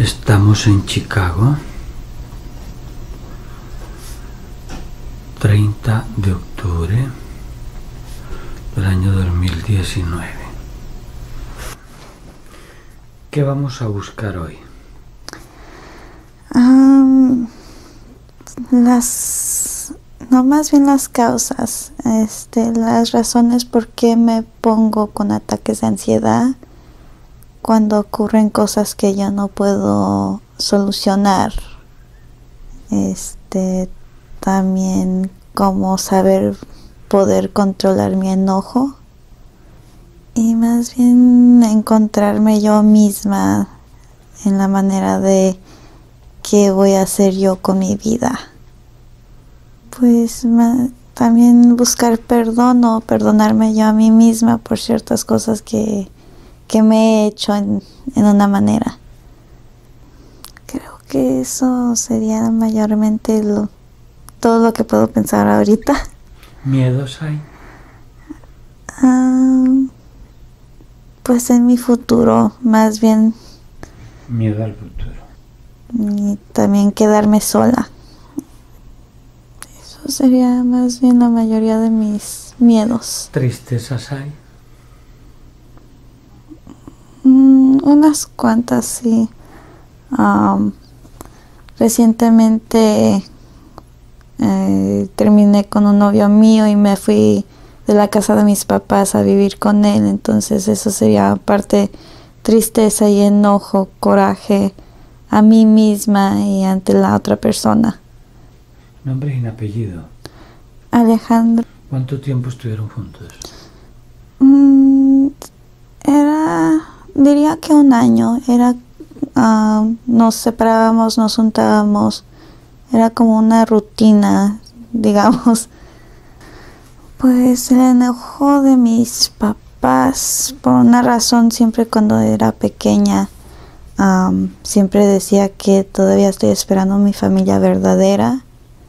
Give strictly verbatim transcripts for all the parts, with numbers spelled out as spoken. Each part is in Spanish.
Estamos en Chicago, treinta de octubre del año dos mil diecinueve. ¿Qué vamos a buscar hoy? Um, las, no, más bien las causas, este, las razones por qué me pongo con ataques de ansiedad cuando ocurren cosas que yo no puedo solucionar. Este, también cómo saber poder controlar mi enojo y más bien encontrarme yo misma en la manera de qué voy a hacer yo con mi vida. Pues ma, también buscar perdón o perdonarme yo a mí misma por ciertas cosas que, que me he hecho en, en una manera. Creo que eso sería mayormente lo, todo lo que puedo pensar ahorita. ¿Miedos hay? Uh, pues en mi futuro, más bien. Miedo al futuro. Y también quedarme sola. Eso sería más bien la mayoría de mis miedos. ¿Tristezas hay? Mm, unas cuantas, sí. Um, recientemente eh, terminé con un novio mío y me fui de la casa de mis papás a vivir con él. Entonces eso sería parte tristeza y enojo, coraje a mí misma y ante la otra persona. Nombre y apellido. Alejandro. ¿Cuánto tiempo estuvieron juntos? Mm, era, diría que un año. Era, uh, nos separábamos, nos juntábamos. Era como una rutina, digamos. Pues el enojo de mis papás, por una razón, siempre cuando era pequeña, Um, siempre decía que todavía estoy esperando mi familia verdadera.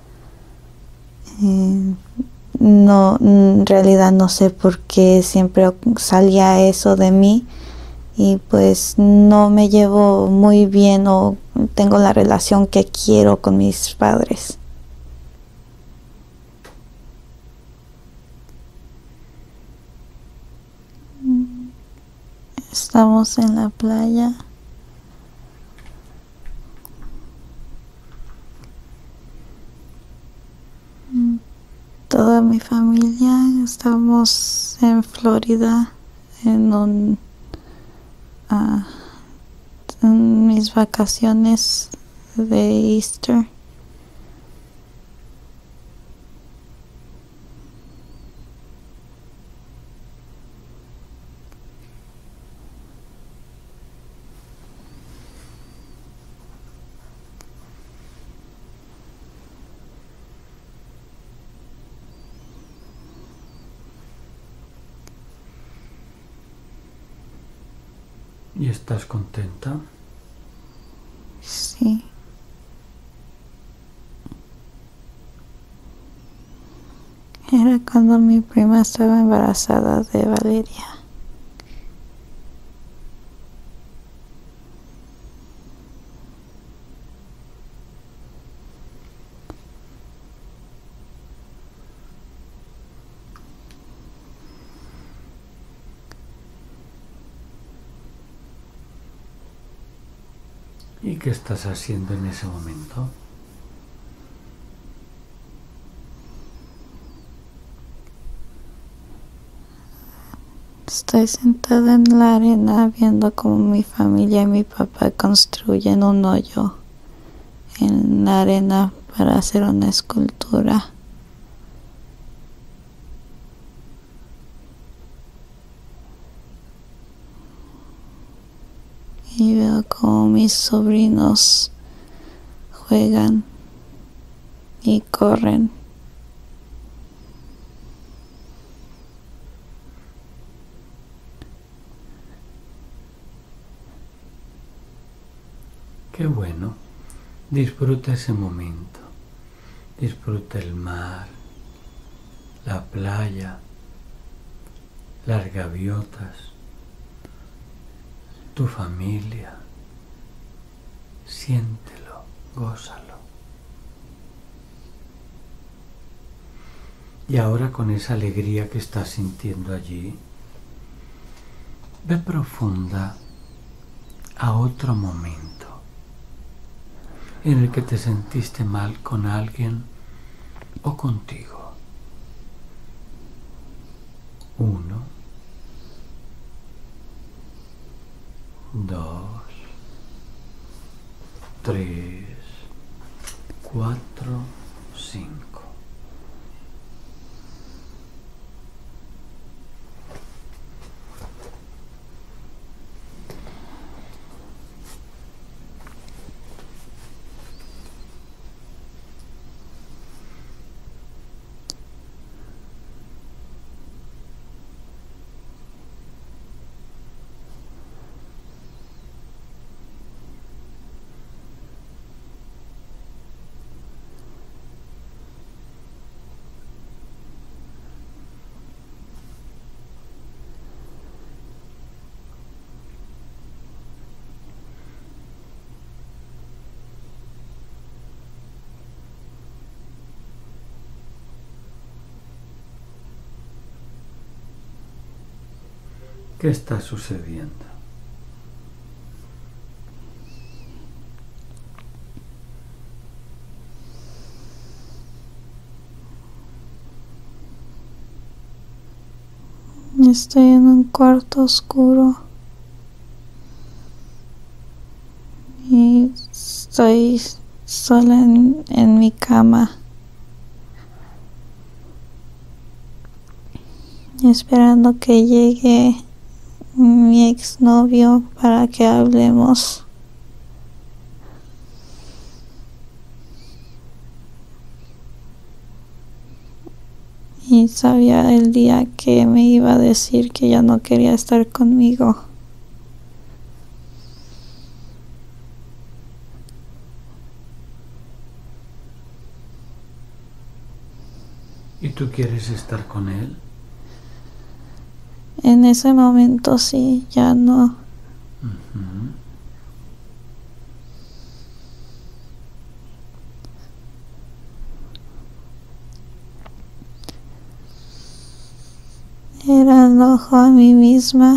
Eh, no, en realidad no sé por qué siempre salía eso de mí y pues no me llevo muy bien o tengo la relación que quiero con mis padres. Estamos en la playa. Toda mi familia estamos en Florida en, un, uh, en mis vacaciones de Easter. ¿Y estás contenta? Sí. Era cuando mi prima estaba embarazada de Valeria. ¿Y qué estás haciendo en ese momento? Estoy sentada en la arena viendo cómo mi familia y mi papá construyen un hoyo en la arena para hacer una escultura. Y veo cómo mis sobrinos juegan y corren. Qué bueno. Disfruta ese momento. Disfruta el mar, la playa, las gaviotas, tu familia. Siéntelo, gózalo. Y ahora con esa alegría que estás sintiendo allí, ve profunda a otro momento en el que te sentiste mal con alguien o contigo. Uno, dos, tres, cuatro, cinco. ¿Qué está sucediendo? Estoy en un cuarto oscuro y estoy sola en, en mi cama, esperando que llegue mi exnovio para que hablemos. Y sabía el día que me iba a decir que ya no quería estar conmigo. ¿Y tú quieres estar con él? En ese momento sí, ya no. Uh-huh. Era enojo a mí misma.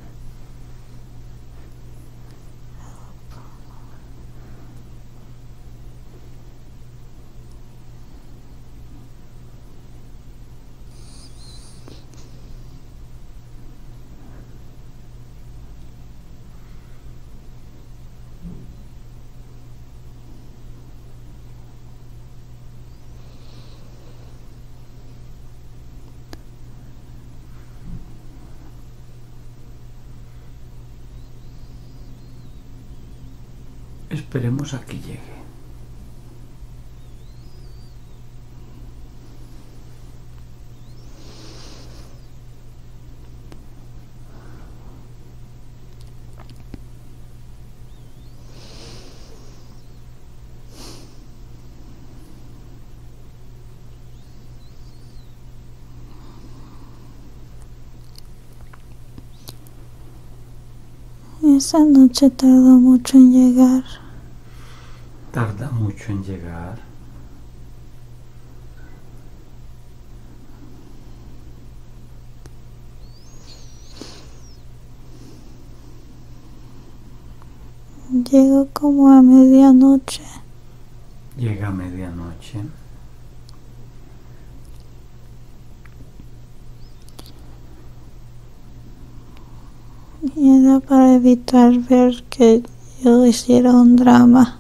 Esperemos a que llegue. Esa noche tardó mucho en llegar. Tarda mucho en llegar. Llegó como a medianoche. Llega a medianoche. Y era para evitar ver que yo hiciera un drama.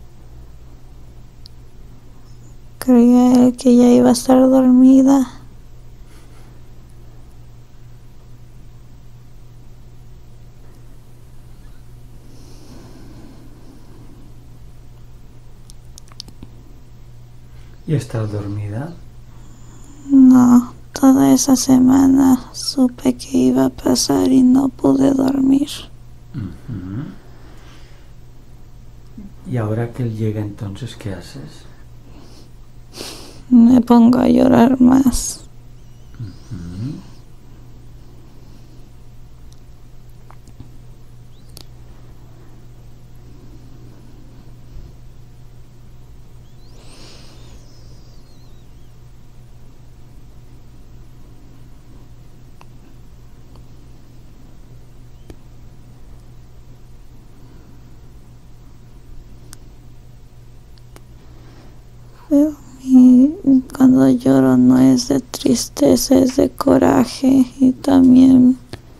Creía él que ya iba a estar dormida. ¿Y estás dormida? No, toda esa semana supe que iba a pasar y no pude dormir. Uh-huh. ¿Y ahora que él llega, entonces qué haces? Me pongo a llorar más. Uh-huh. Pero mi- cuando lloro no es de tristeza, es de coraje y también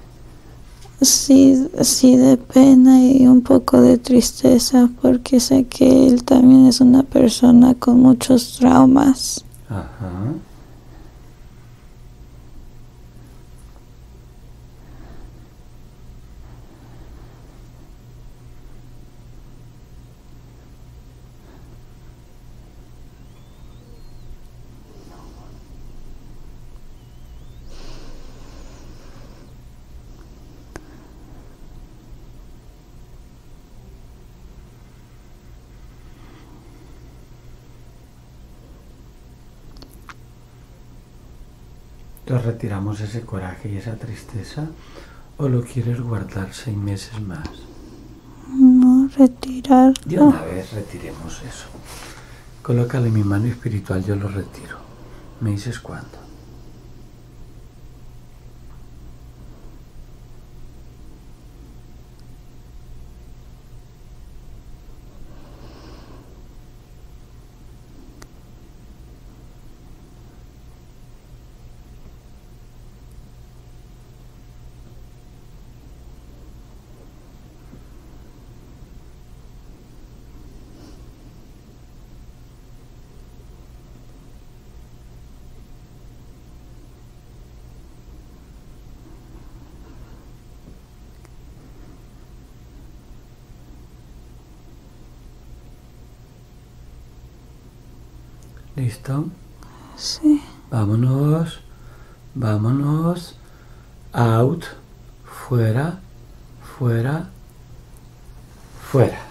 sí, sí de pena y un poco de tristeza porque sé que él también es una persona con muchos traumas. Ajá. Entonces retiramos ese coraje y esa tristeza, o lo quieres guardar seis meses más. No retirarlo. De una vez retiremos eso. Colócale mi mano espiritual, yo lo retiro. ¿Me dices cuándo? ¿Listo? Sí. Vámonos, vámonos, out, fuera, fuera, fuera.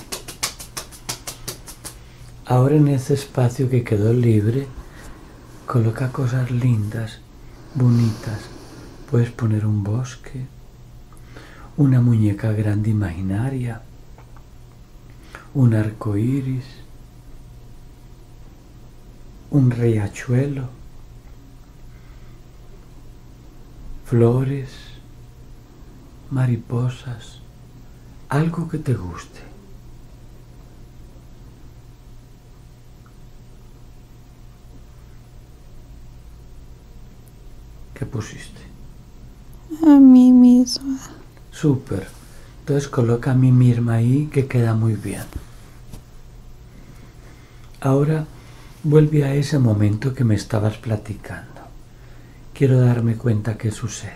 Ahora en ese espacio que quedó libre, coloca cosas lindas, bonitas. Puedes poner un bosque, una muñeca grande imaginaria, un arco iris, un riachuelo, flores, mariposas, algo que te guste. ¿Qué pusiste? A mí misma. Súper. Entonces coloca a mí misma ahí, que queda muy bien. Ahora vuelve a ese momento que me estabas platicando. Quiero darme cuenta qué sucede.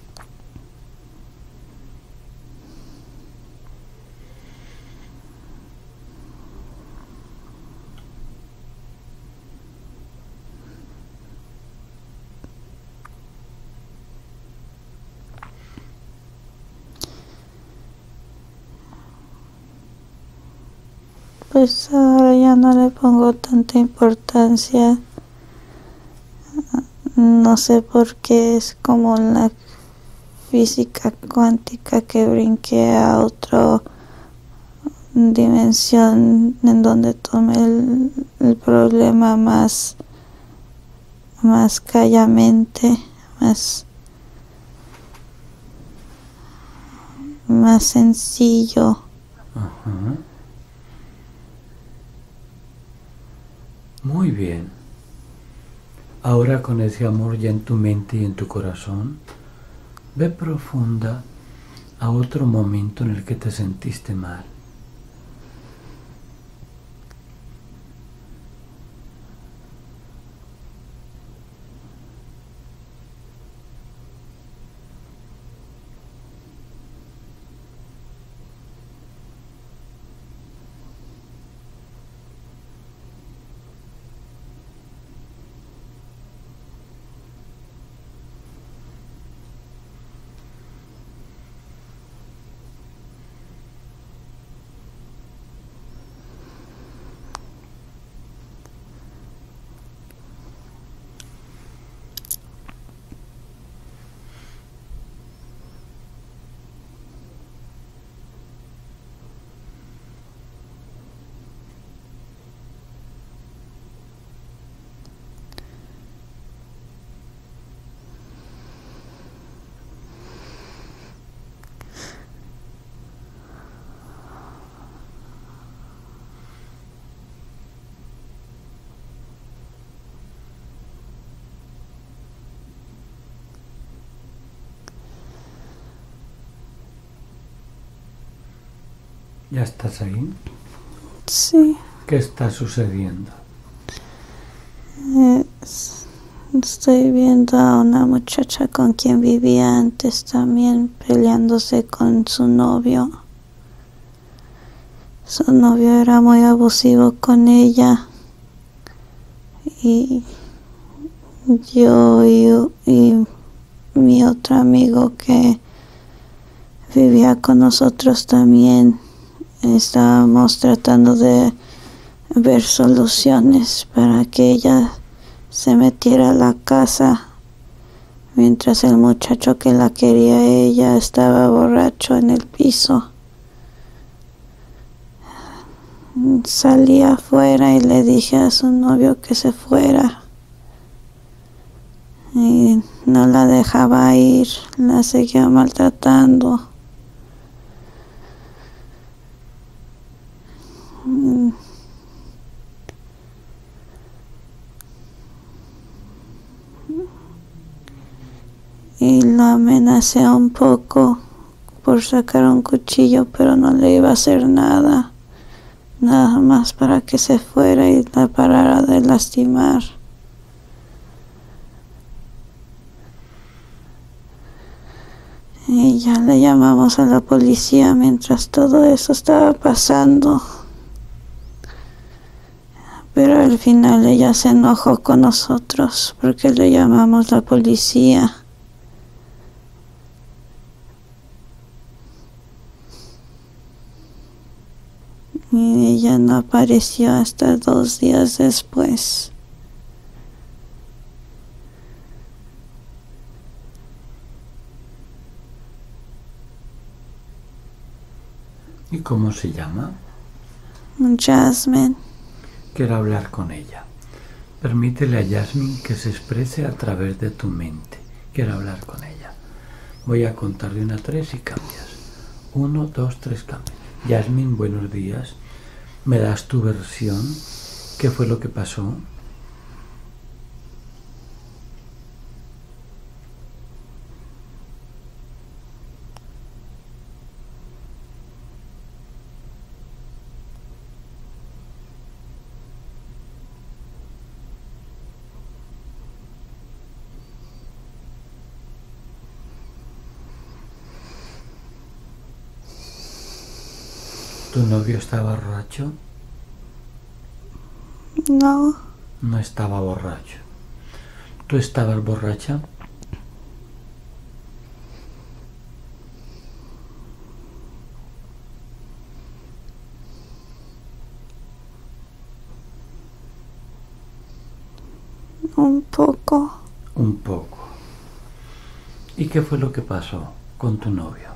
Pues ahora ya no le pongo tanta importancia. No sé por qué es como la física cuántica que brinqué a otra dimensión en donde tomé el, el problema más, más callamente, más, más sencillo. Ajá. Muy bien. Ahora con ese amor ya en tu mente y en tu corazón, ve profunda a otro momento en el que te sentiste mal. ¿Ya estás ahí? Sí. ¿Qué está sucediendo? Es- estoy viendo a una muchacha con quien vivía antes también peleándose con su novio. Su novio era muy abusivo con ella y yo y, y mi otro amigo que vivía con nosotros también estábamos tratando de ver soluciones para que ella se metiera a la casa mientras el muchacho que la quería ella estaba borracho en el piso. Salí afuera y le dije a su novio que se fuera y no la dejaba ir, la seguía maltratando. Y lo amenacé un poco por sacar un cuchillo, pero no le iba a hacer nada, nada más para que se fuera y la parara de lastimar. Y ya le llamamos a la policía mientras todo eso estaba pasando. Pero al final ella se enojó con nosotros porque le llamamos a la policía. Y ella no apareció hasta dos días después. ¿Y cómo se llama? Jasmine. Quiero hablar con ella. Permítele a Jasmine que se exprese a través de tu mente. Quiero hablar con ella. Voy a contar de una a tres y cambias. Uno, dos, tres, cambias. Jasmine, buenos días. ¿Me das tu versión? ¿Qué fue lo que pasó? ¿Tu novio estaba borracho? No. No estaba borracho. ¿Tú estabas borracha? Un poco. Un poco. ¿Y qué fue lo que pasó con tu novio?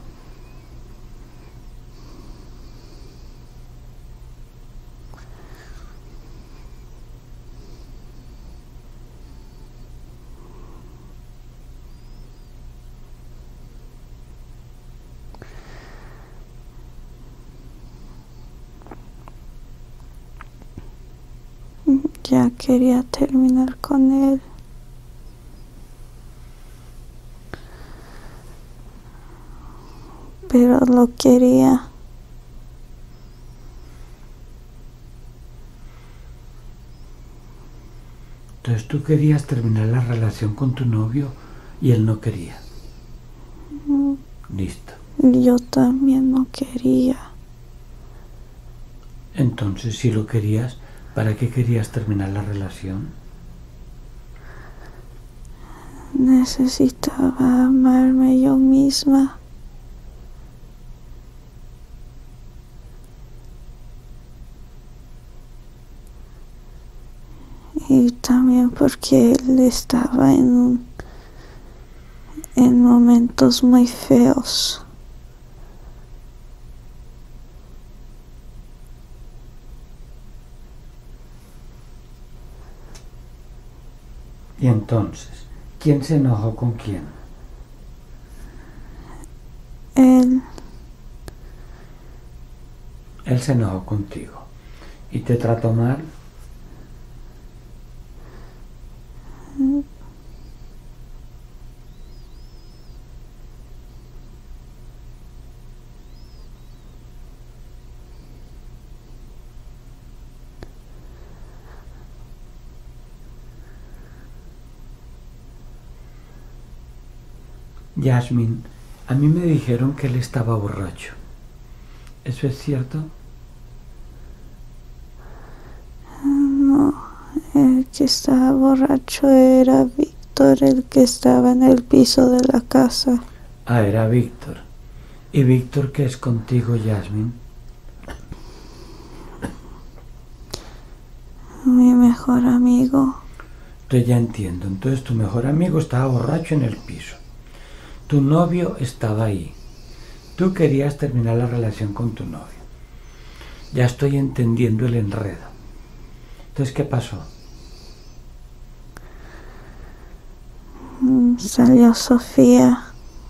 Ya quería terminar con él. Pero lo quería. Entonces tú querías terminar la relación con tu novio y él no quería. Mm, Listo. Yo también no quería. Entonces, si lo querías, ¿para qué querías terminar la relación? Necesitaba amarme yo misma. Y también porque él estaba en un, en momentos muy feos. Y entonces, ¿quién se enojó con quién? Él. Él se enojó contigo. ¿Y te trató mal? Yasmin, a mí me dijeron que él estaba borracho. ¿Eso es cierto? No, el que estaba borracho era Víctor, el que estaba en el piso de la casa. Ah, era Víctor. ¿Y Víctor qué es contigo, Yasmin? Mi mejor amigo. Entonces ya entiendo. Entonces tu mejor amigo estaba borracho en el piso. Tu novio estaba ahí. Tú querías terminar la relación con tu novio. Ya estoy entendiendo el enredo. Entonces, ¿qué pasó? Salió Sofía.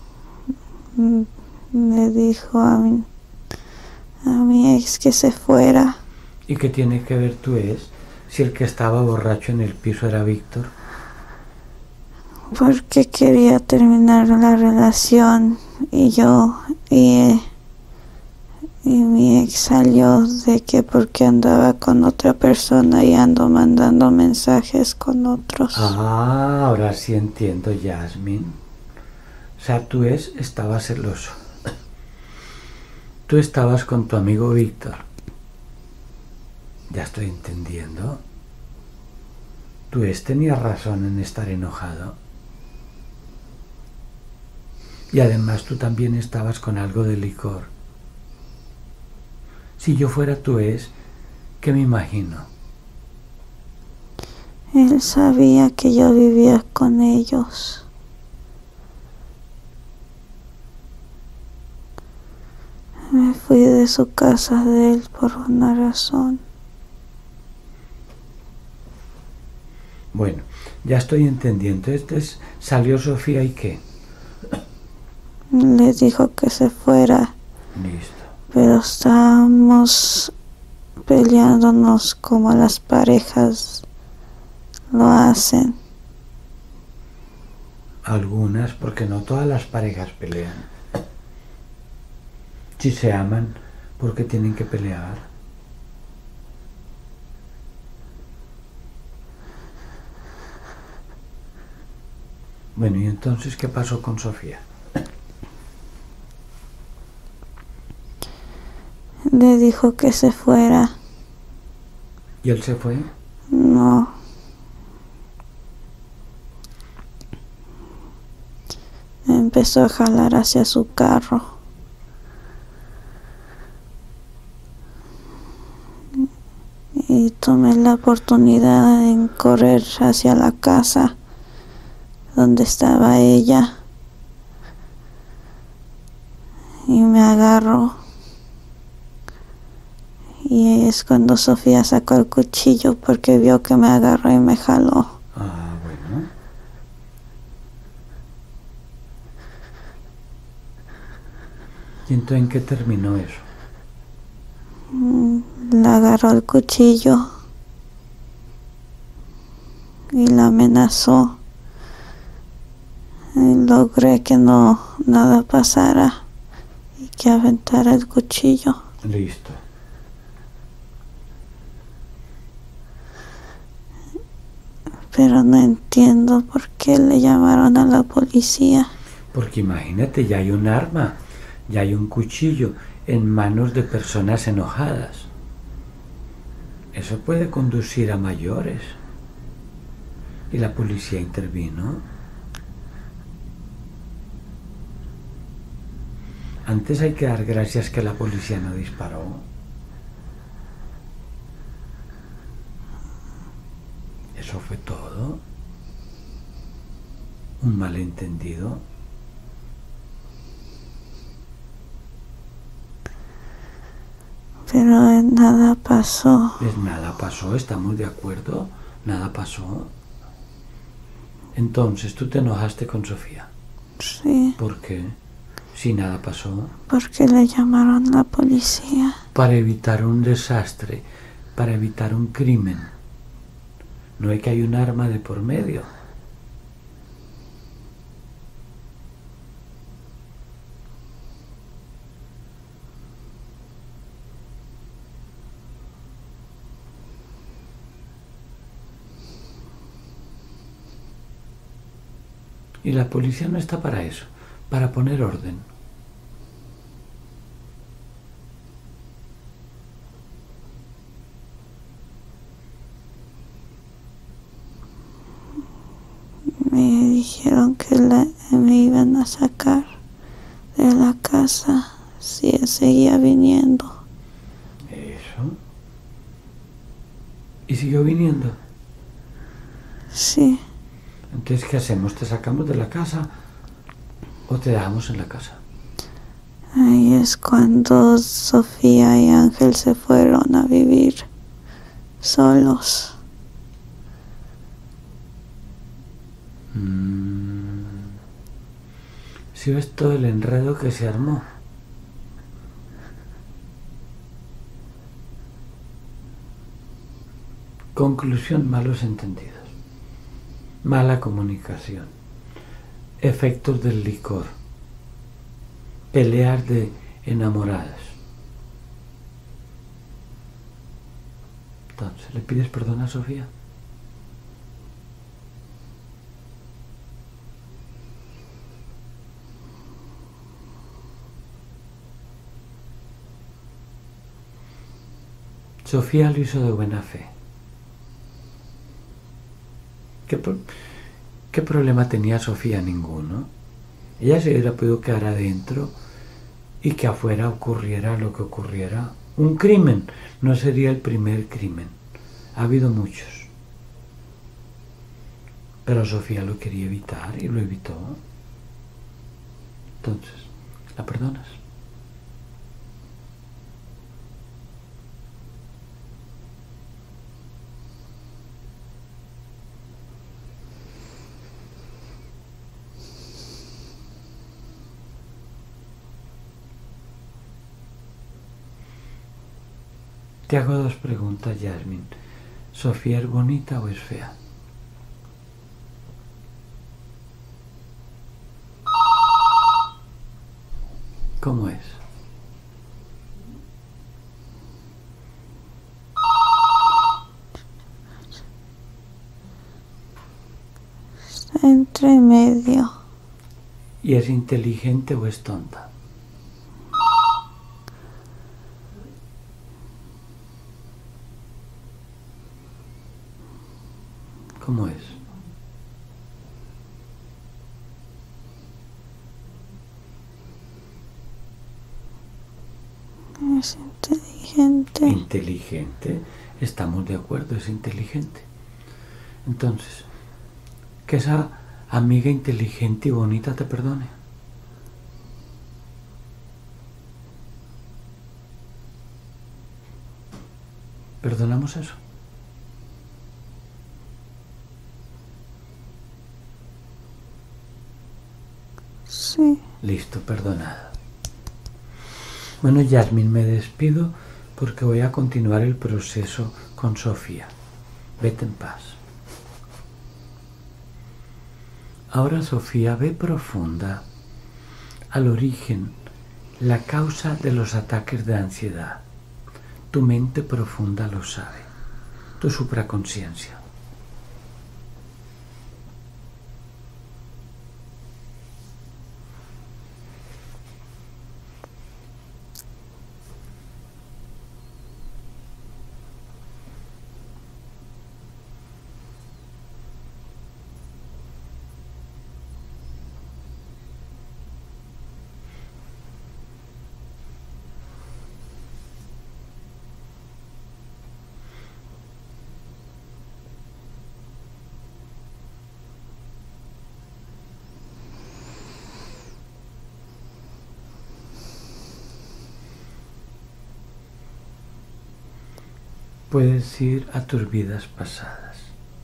Le dijo a mi, a mi ex que se fuera. ¿Y qué tiene que ver tu ex si el que estaba borracho en el piso era Víctor? Porque quería terminar la relación y yo y, y mi ex salió de que porque andaba con otra persona y ando mandando mensajes con otros. Ah, ahora sí entiendo, Yasmin. O sea, tu ex estaba celoso. Tú estabas con tu amigo Víctor. Ya estoy entendiendo. Tu ex tenía razón en estar enojado. Y además tú también estabas con algo de licor. Si yo fuera tu ex, ¿qué me imagino? Él sabía que yo vivía con ellos. Me fui de su casa de él por una razón. Bueno, ya estoy entendiendo. Entonces salió Sofía y ¿qué? Le dijo que se fuera. Listo. Pero estábamos peleándonos como las parejas lo hacen. Algunas, porque no todas las parejas pelean. Si se aman, ¿por qué tienen que pelear? Bueno, ¿y entonces qué pasó con Sofía? Le dijo que se fuera. ¿Y él se fue? No. Empezó a jalar hacia su carro. Y tomé la oportunidad de correr hacia la casa donde estaba ella. Y me agarró. Y es cuando Sofía sacó el cuchillo porque vio que me agarró y me jaló. Ah, bueno. ¿Y entonces en qué terminó eso? Le agarró el cuchillo y la amenazó. Y logré que no nada pasara y que aventara el cuchillo. Listo. Pero no entiendo por qué le llamaron a la policía. Porque imagínate, ya hay un arma, ya hay un cuchillo en manos de personas enojadas. Eso puede conducir a mayores. Y la policía intervino. Antes hay que dar gracias que la policía no disparó. Eso fue todo. Un malentendido. Pero nada pasó. Pues nada pasó, estamos de acuerdo. Nada pasó. Entonces tú te enojaste con Sofía. Sí. ¿Por qué? Si nada pasó. Porque le llamaron a la policía. Para evitar un desastre, para evitar un crimen. No es que hay un arma de por medio. Y la policía no está para eso, para poner orden. Me dijeron que la, me iban a sacar de la casa si seguía viniendo. Eso. ¿Y siguió viniendo? Sí. Entonces, ¿qué hacemos? ¿Te sacamos de la casa o te dejamos en la casa? Ahí es cuando Sofía y Ángel se fueron a vivir solos. Mm. Si ves todo el enredo que se armó. Conclusión: malos entendidos, mala comunicación, efectos del licor, pelear de enamoradas. Entonces, ¿le pides perdón a Sofía? Sofía lo hizo de buena fe. ¿Qué, pro ¿Qué problema tenía Sofía? Ninguno. Ella se hubiera podido quedar adentro y que afuera ocurriera lo que ocurriera. Un crimen no sería el primer crimen. Ha habido muchos. Pero Sofía lo quería evitar y lo evitó. Entonces, ¿la perdonas? Te hago dos preguntas, Yasmin. ¿Sofía es bonita o es fea? ¿Cómo es? Está entre medio. ¿Y es inteligente o es tonta? ¿Cómo es? Es inteligente. Inteligente. Estamos de acuerdo, es inteligente. Entonces, que esa amiga inteligente y bonita te perdone. ¿Perdonamos eso? Sí. Listo, perdonada. Bueno, Yasmin, me despido porque voy a continuar el proceso con Sofía. Vete en paz. Ahora, Sofía, ve profunda al origen, la causa de los ataques de ansiedad. Tu mente profunda lo sabe, tu supraconciencia. Puedes ir a tus vidas pasadas.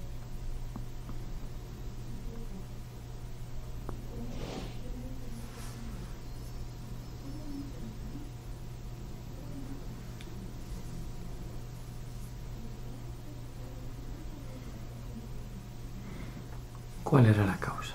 ¿Cuál era la causa?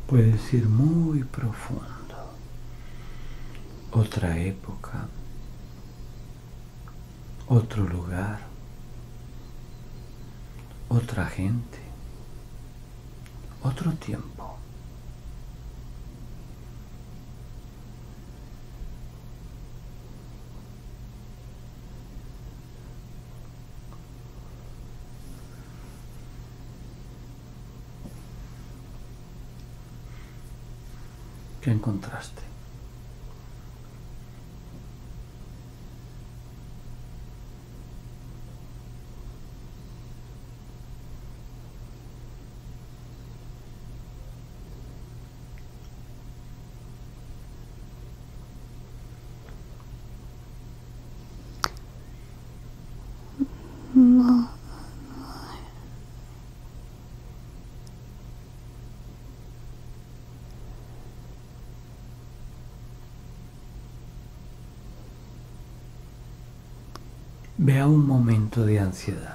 Puedes ir muy profundo. Otra época, otro lugar, otra gente, otro tiempo. ¿Qué encontraste? No. Vea un momento de ansiedad.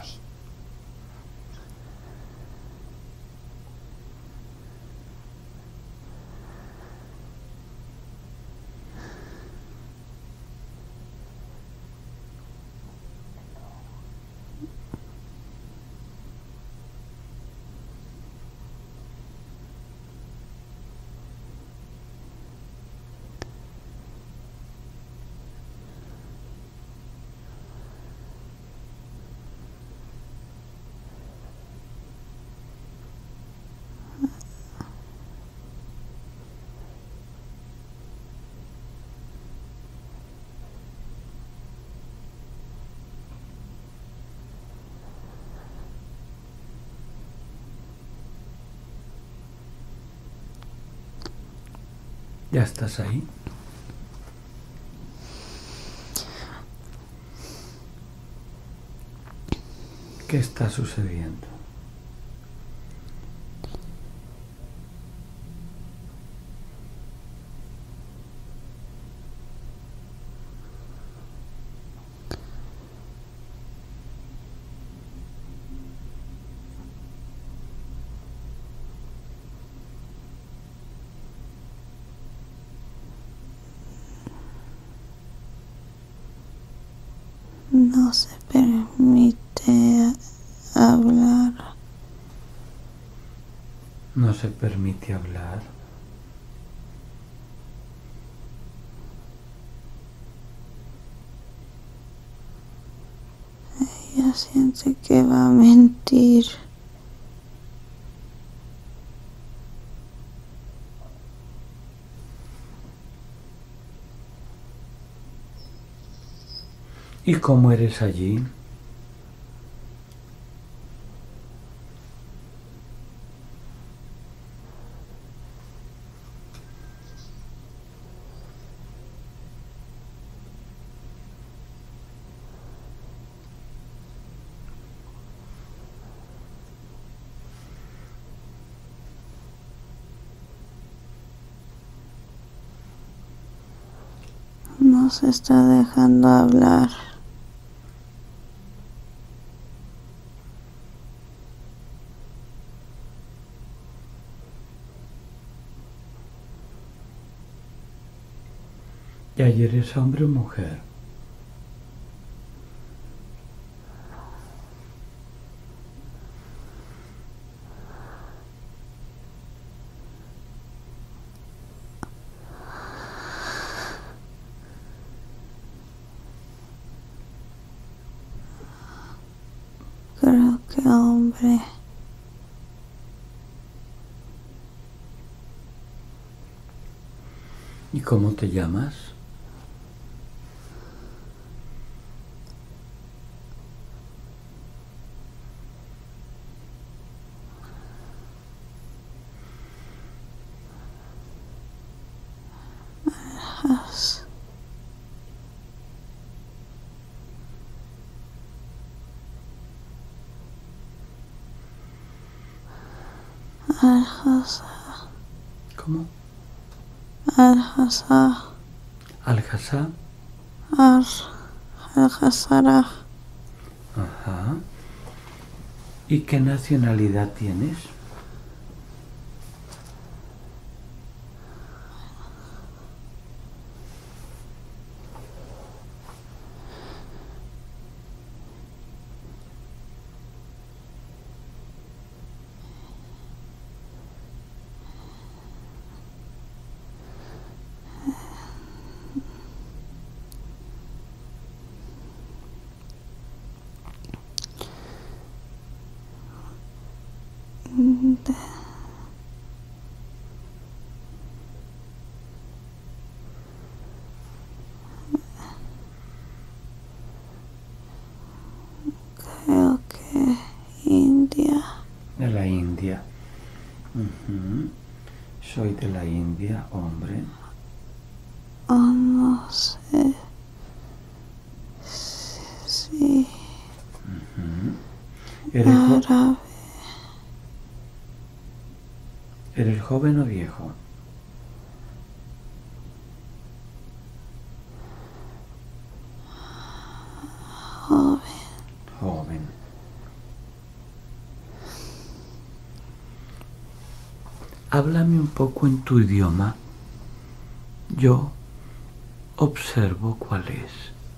¿Ya estás ahí? ¿Qué está sucediendo? No se permite hablar. No se permite hablar. Ella siente que va a mentir. ¿Y cómo eres allí? No se está dejando hablar. ¿Y ayer eres hombre o mujer? Creo que hombre. ¿Y cómo te llamas? As. Al-Hasa. ¿Cómo? Al-Hasa. Al-Hasa. Al-Hasara. Ajá. ¿Y qué nacionalidad tienes? Creo que India. De la India. Uh-huh. Soy de la India, hombre. Oh, no sé. Sí. Uh-huh. ¿Eres, jo Árabe. ¿Eres joven o viejo? Joven. Joven. Háblame un poco en tu idioma. Yo observo cuál es.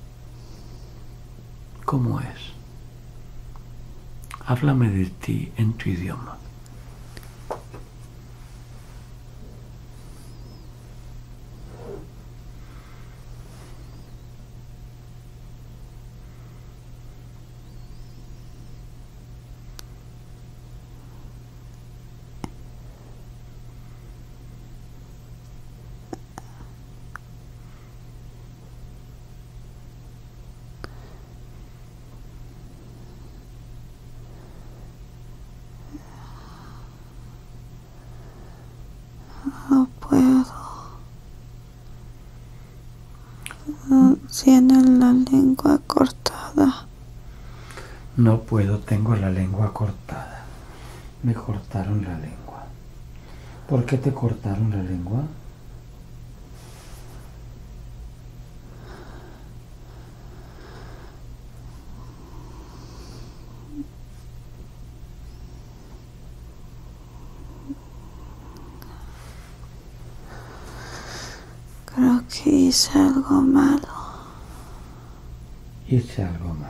¿Cómo es? Háblame de ti en tu idioma. No puedo. No, tiene la lengua cortada. No puedo, tengo la lengua cortada. Me cortaron la lengua. ¿Por qué te cortaron la lengua? Creo que hice algo malo. Hice algo malo.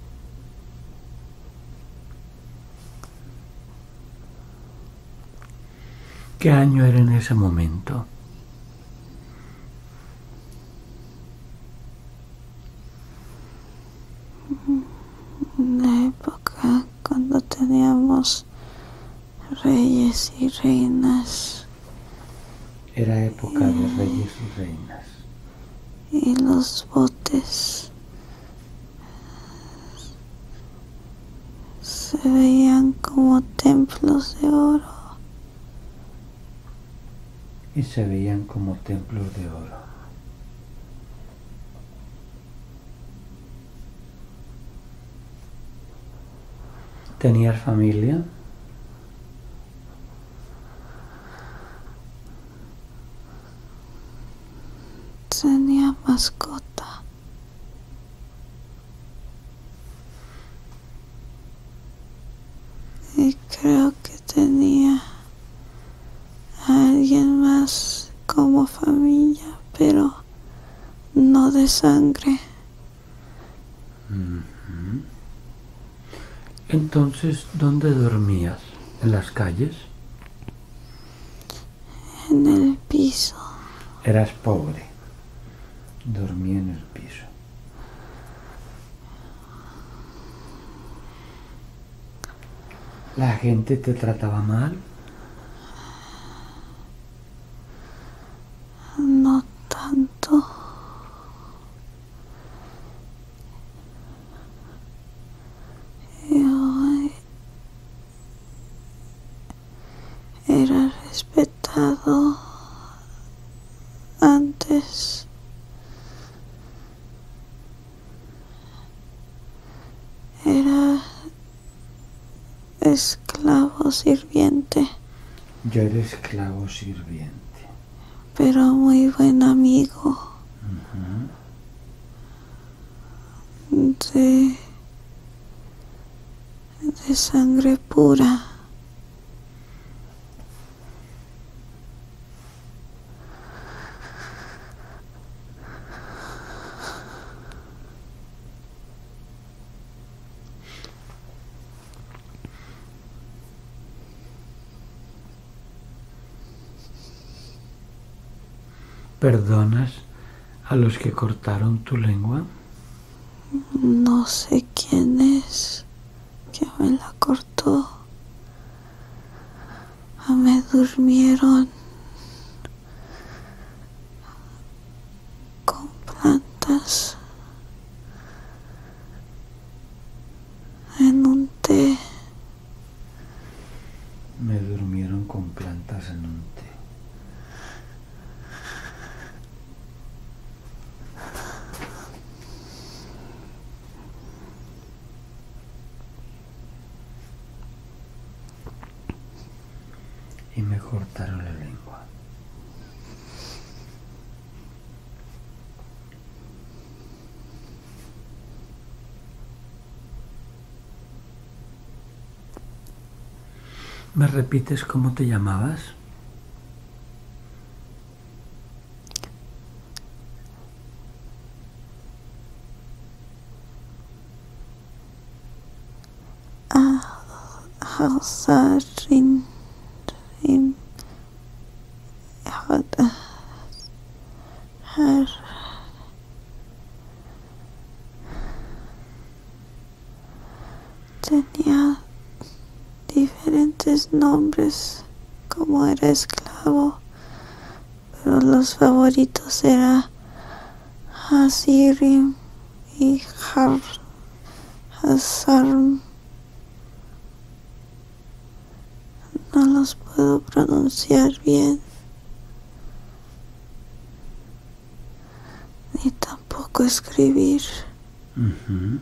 ¿Qué año era en ese momento? En la época cuando teníamos reyes y reinas. Era época de reyes y reinas. Y los botes se veían como templos de oro. Y se veían como templos de oro. ¿Tenías familia? Tenía mascota. Y creo que tenía a alguien más como familia, pero no de sangre. Uh-huh. Entonces, ¿dónde dormías? ¿En las calles? En el piso. Eras pobre. Dormía en el piso. ¿La gente te trataba mal? No tanto. Yo era respetado antes. Era esclavo sirviente. Yo era esclavo sirviente. Pero muy buen amigo. Uh-huh. De, de sangre pura. ¿Perdonas a los que cortaron tu lengua? No sé quién es que me la cortó. Me durmieron con plantas en cortaron la lengua. ¿Me repites cómo te llamabas? Hazarin Rim Har tenía diferentes nombres como era esclavo, pero los favoritos eran Hazirim y Har Hazarm. No los puedo pronunciar bien, ni tampoco escribir. Uh-huh.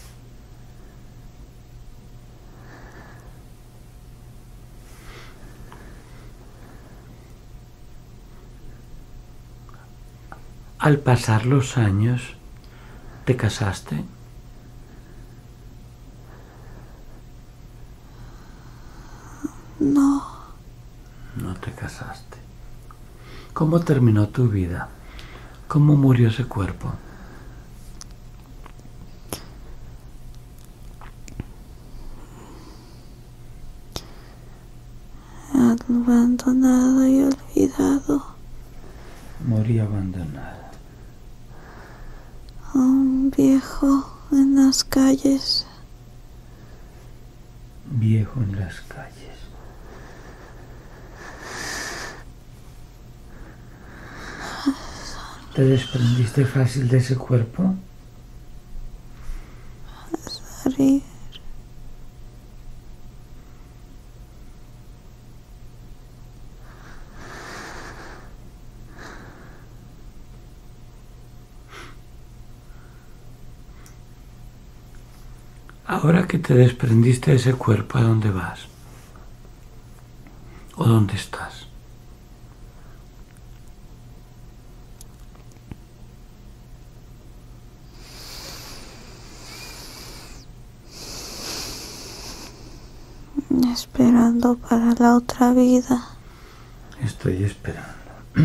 Al pasar los años, ¿te casaste? No. No te casaste. ¿Cómo terminó tu vida? ¿Cómo murió ese cuerpo? Abandonado y olvidado. Morí abandonada. Un viejo en las calles. Viejo en las calles. ¿Te desprendiste fácil de ese cuerpo? Salir. Ahora que te desprendiste de ese cuerpo, ¿a dónde vas? ¿O dónde estás? Esperando para la otra vida. Estoy esperando.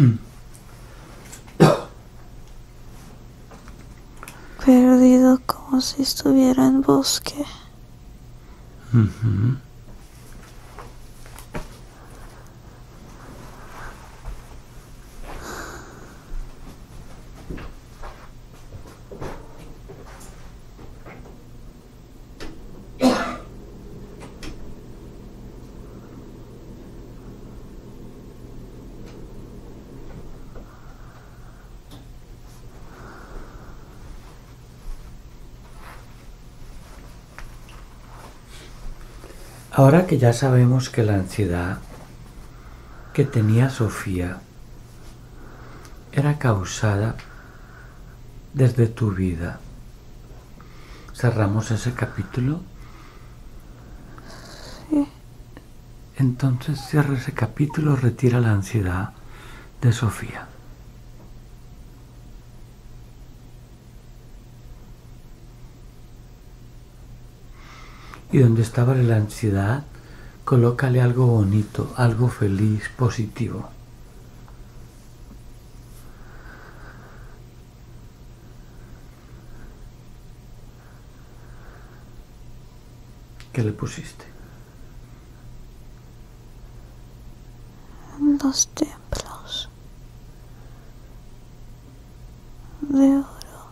Perdido como si estuviera en bosque. Uh-huh. Ahora que ya sabemos que la ansiedad que tenía Sofía era causada desde tu vida, ¿cerramos ese capítulo? Sí. Entonces cierra ese capítulo, retira la ansiedad de Sofía. Y donde estaba la ansiedad, colócale algo bonito, algo feliz, positivo. ¿Qué le pusiste? Los templos de oro.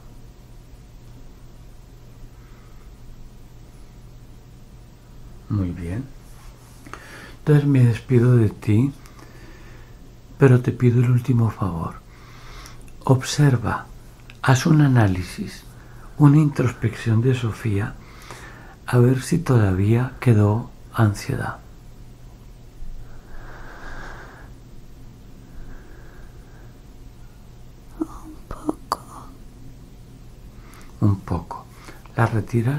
Muy bien. Entonces me despido de ti, pero te pido el último favor. Observa, haz un análisis, una introspección de Sofía, a ver si todavía quedó ansiedad. Un poco. Un poco. ¿La retiras?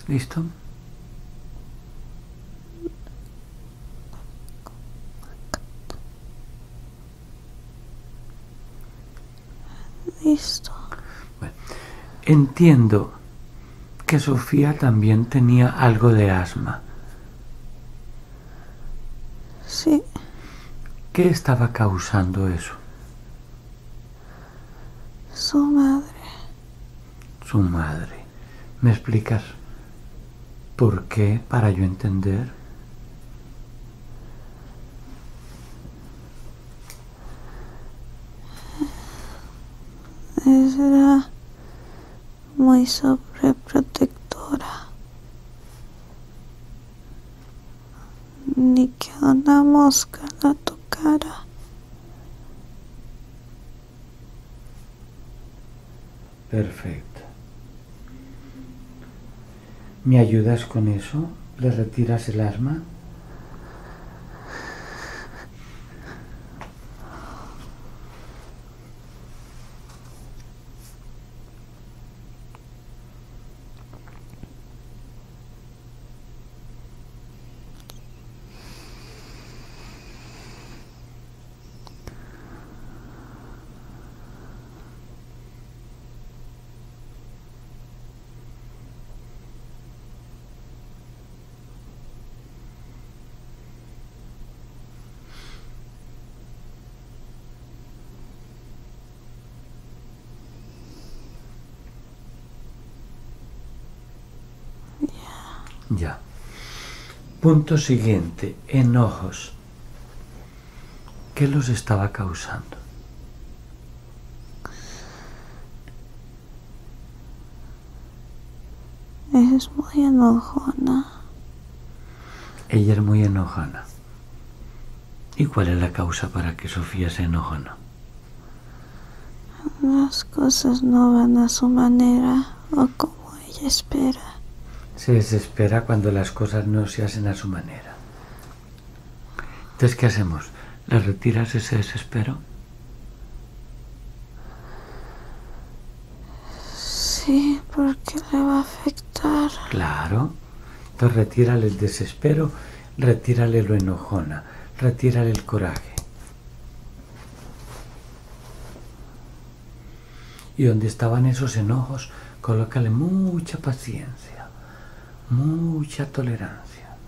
¿Listo? Listo. Bueno, entiendo que Sofía también tenía algo de asma. Sí. ¿Qué estaba causando eso? Su madre. Su madre. ¿Me explicas por qué para yo entender? Era muy sobreprotectora. Ni que una mosca la tocara. Perfecto. ¿Me ayudas con eso? ¿Le retiras el asma? Ya. Punto siguiente. Enojos. ¿Qué los estaba causando? Es muy enojona. Ella es muy enojona. ¿Y cuál es la causa para que Sofía se enojona? Las cosas no van a su manera o como ella espera. Se desespera cuando las cosas no se hacen a su manera. Entonces, ¿qué hacemos? ¿Le retiras ese desespero? Sí, porque le va a afectar. Claro. Entonces retírale el desespero, retírale lo enojona, retírale el coraje. Y donde estaban esos enojos, colócale mucha paciencia, mucha tolerancia.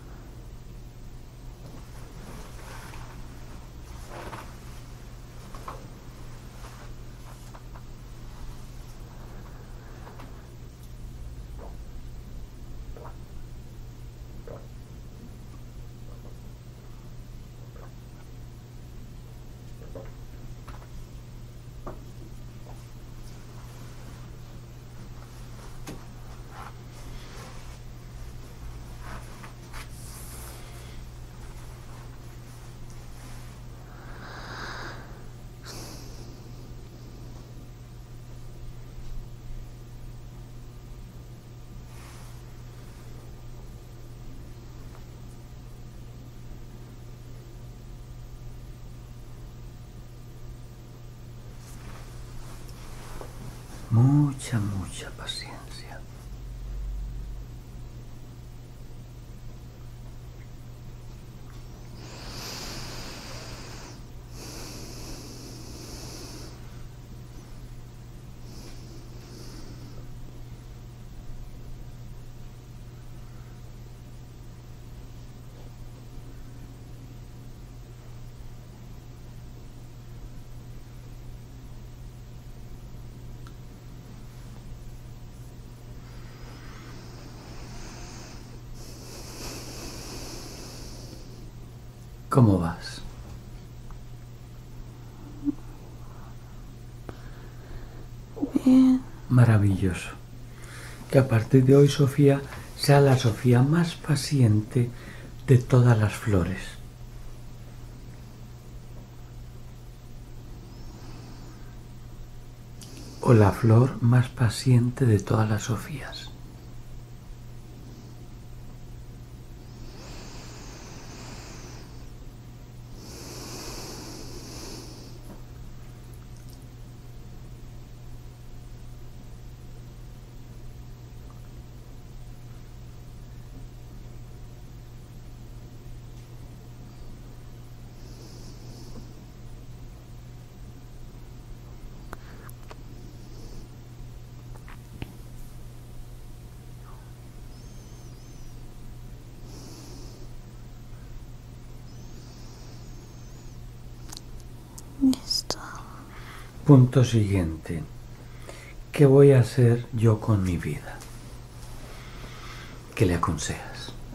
Mucha, mucha paciencia. ¿Cómo vas? Bien. Maravilloso. Que a partir de hoy Sofía sea la Sofía más paciente de todas las flores. O la flor más paciente de todas las Sofías. Punto siguiente. ¿Qué voy a hacer yo con mi vida? ¿Qué le aconsejas?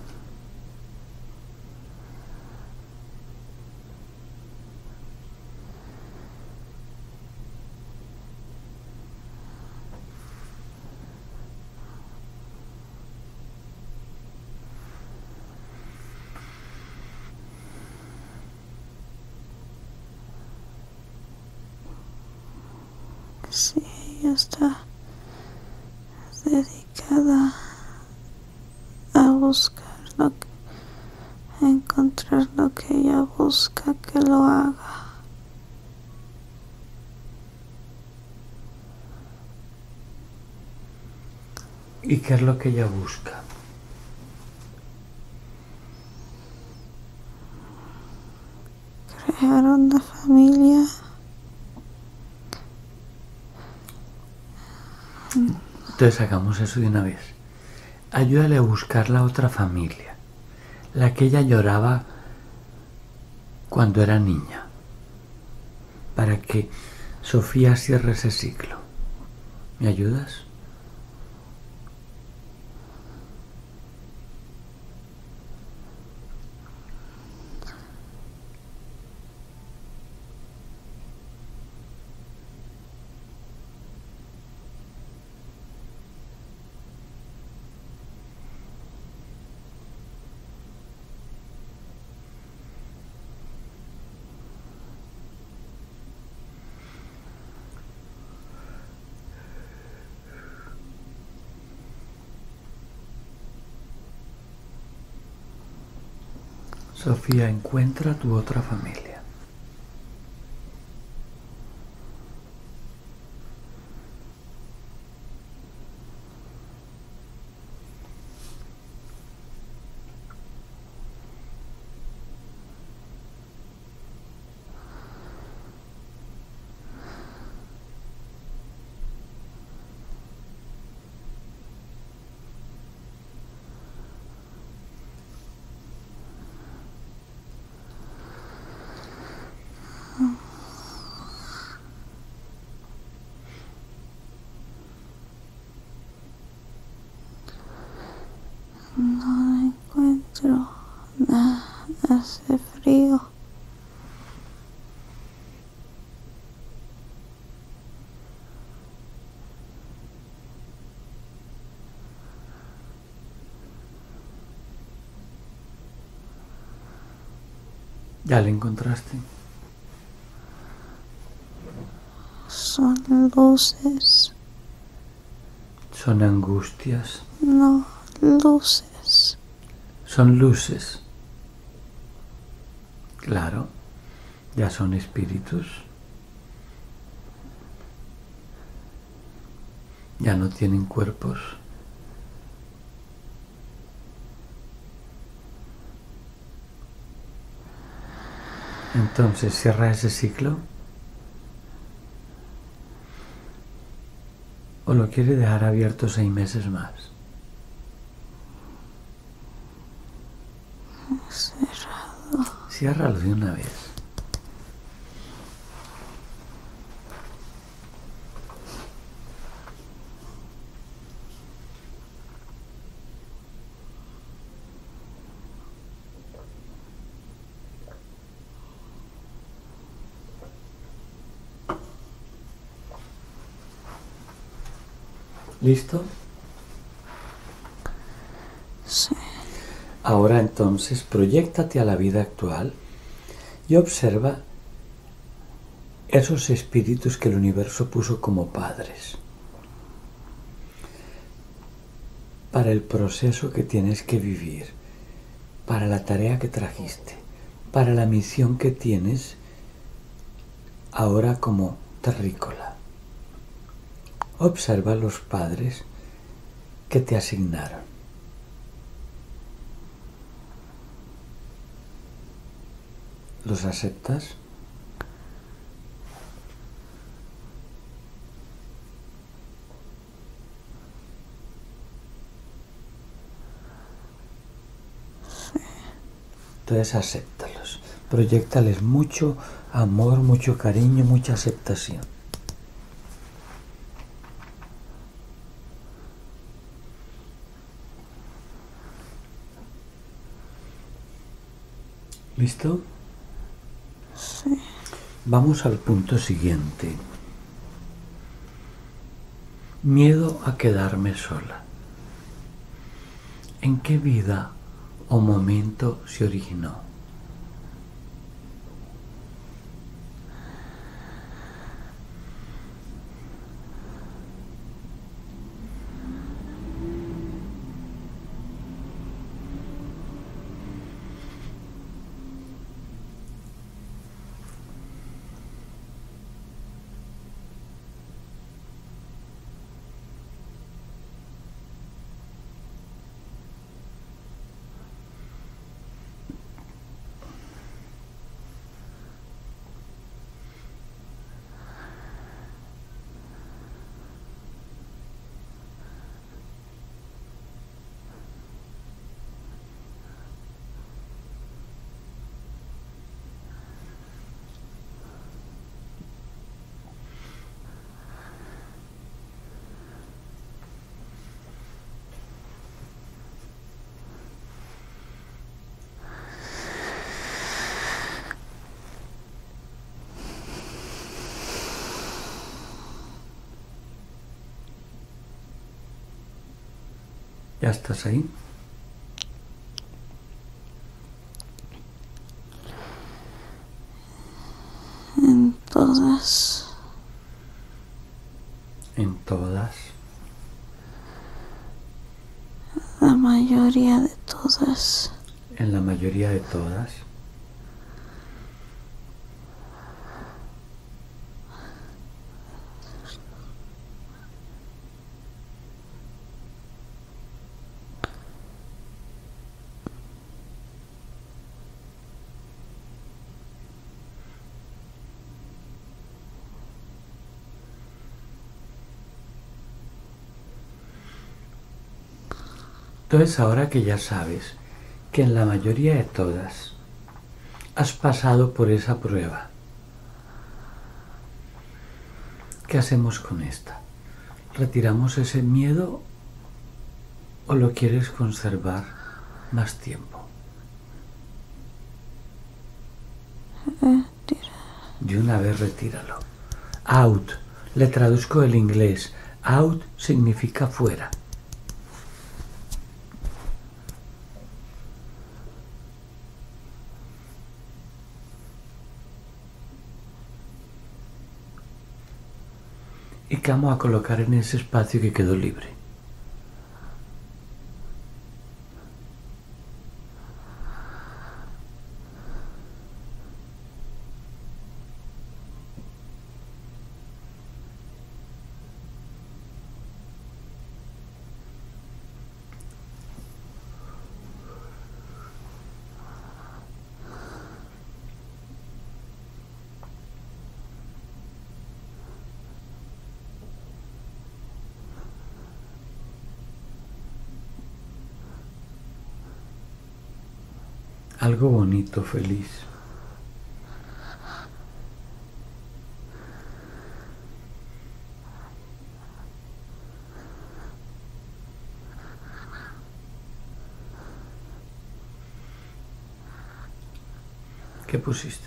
Sí, ella está dedicada a buscar lo que, a encontrar lo que ella busca que lo haga. ¿Y qué es lo que ella busca? Crear una familia. Entonces hagamos eso de una vez. Ayúdale a buscar la otra familia, la que ella lloraba cuando era niña, para que Sofía cierre ese ciclo. ¿Me ayudas? Sofía, encuentra tu otra familia. No encuentro nada, hace frío. ¿Ya la encontraste? Son luces. Son angustias. No, luces. Son luces. Claro, ya son espíritus. Ya no tienen cuerpos. Entonces cierra ese ciclo. ¿O lo quiere dejar abierto seis meses más? Cerrado. Ciérralo de una vez. ¿Listo? Sí. Ahora entonces proyéctate a la vida actual y observa esos espíritus que el universo puso como padres para el proceso que tienes que vivir, para la tarea que trajiste, para la misión que tienes ahora como terrícola. Observa los padres que te asignaron. ¿Los aceptas? Sí. Entonces acéptalos. Proyéctales mucho amor, mucho cariño, mucha aceptación. ¿Listo? Sí. Vamos al punto siguiente. Miedo a quedarme sola. ¿En qué vida o momento se originó? ¿Ya estás ahí? En todas. En todas. La mayoría de todas. En la mayoría de todas. Entonces, ahora que ya sabes que en la mayoría de todas has pasado por esa prueba, ¿qué hacemos con esta? ¿Retiramos ese miedo o lo quieres conservar más tiempo? Retira. De una vez retíralo. Out. Le traduzco del inglés. Out significa fuera. ¿Y qué vamos a colocar en ese espacio que quedó libre? Algo bonito, feliz. ¿Qué pusiste?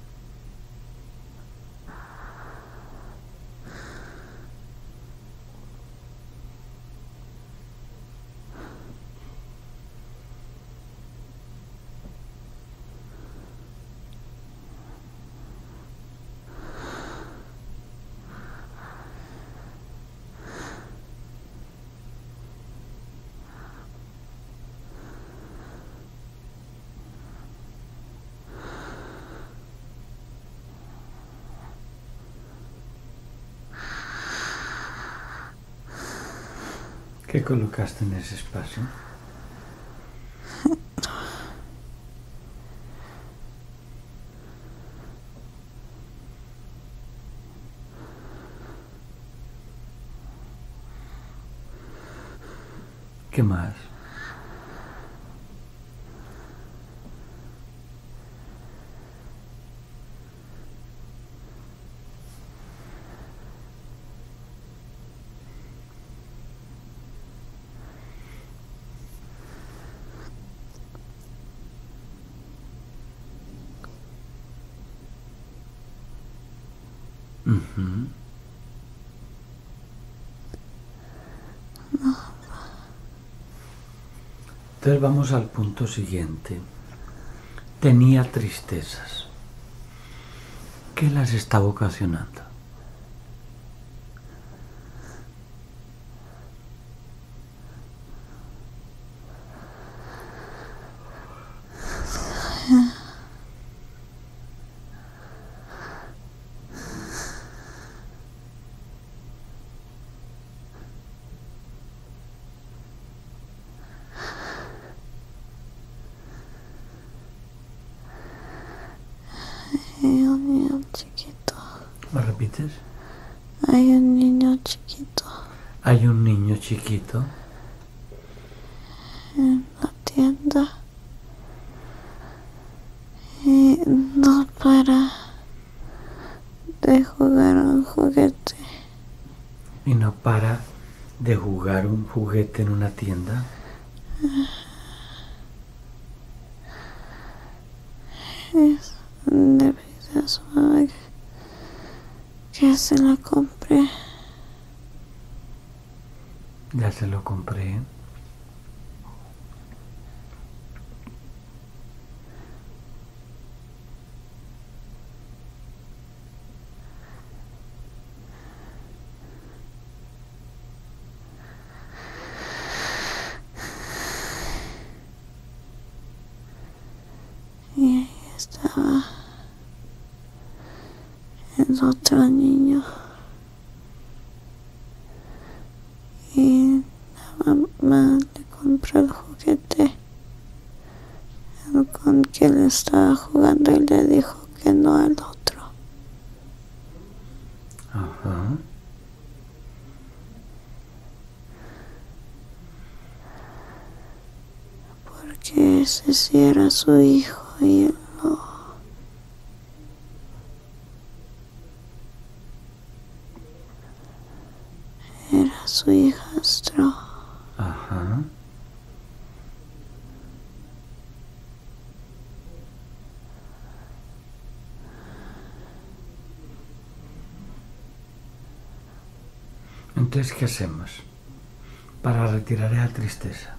¿Qué colocaste en ese espacio? ¿Qué más? Uh-huh. Entonces vamos al punto siguiente. Tenía tristezas. ¿Qué las estaba ocasionando? Hay un niño chiquito. ¿Me repites? Hay un niño chiquito Hay un niño chiquito en la tienda y no para de jugar un juguete. y no para de jugar un juguete en una tienda. Es debido a su mamá que se la compré. Ya se lo compré. Y ahí estaba el otro niño. Y la mamá le compró el juguete el con que él estaba jugando y le dijo que no al otro. Ajá. Porque ese sí era su hijo y él no. Era su hijastro. Ajá. Entonces, ¿qué hacemos para retirar esa tristeza?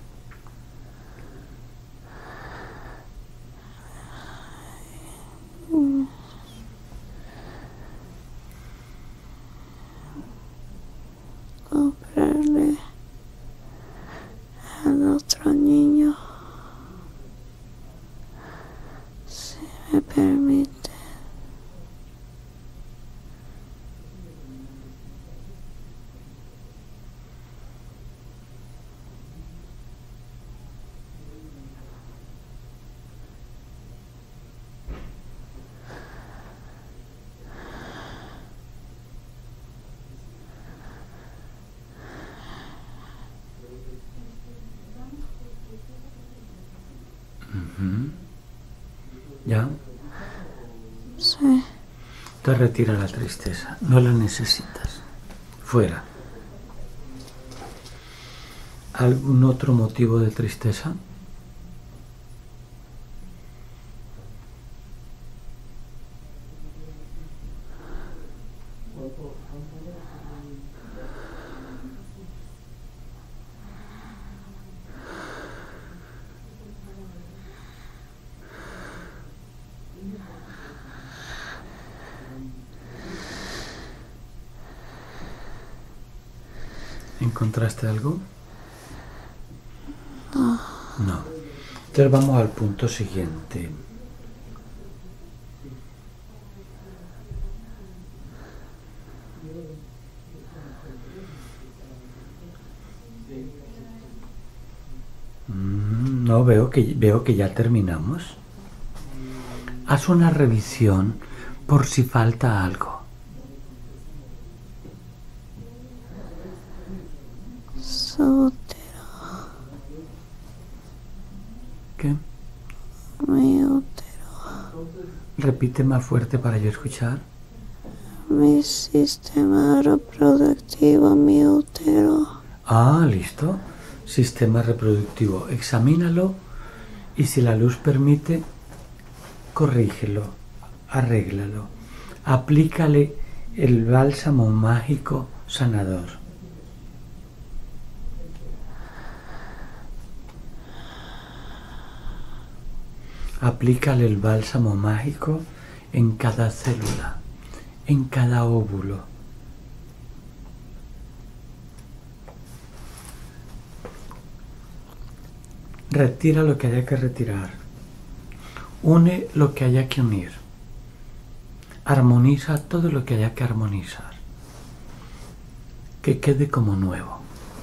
Comprarle al otro niño, si me permite. Ujú. ¿Ya? Sí. Te retira la tristeza. No la necesitas. Fuera. ¿Algún otro motivo de tristeza? ¿Encontraste algo? No. No. Entonces vamos al punto siguiente. Mm, No, veo que, veo que ya terminamos. Haz una revisión por si falta algo. Su ¿Qué? mi útero. Repite más fuerte para yo escuchar. Mi sistema reproductivo, mi útero. Ah, listo. Sistema reproductivo. Examínalo y si la luz permite, corrígelo, arréglalo. Aplícale el bálsamo mágico sanador. Aplícale el bálsamo mágico en cada célula, en cada óvulo. Retira lo que haya que retirar. Une lo que haya que unir. Armoniza todo lo que haya que armonizar. Que quede como nuevo.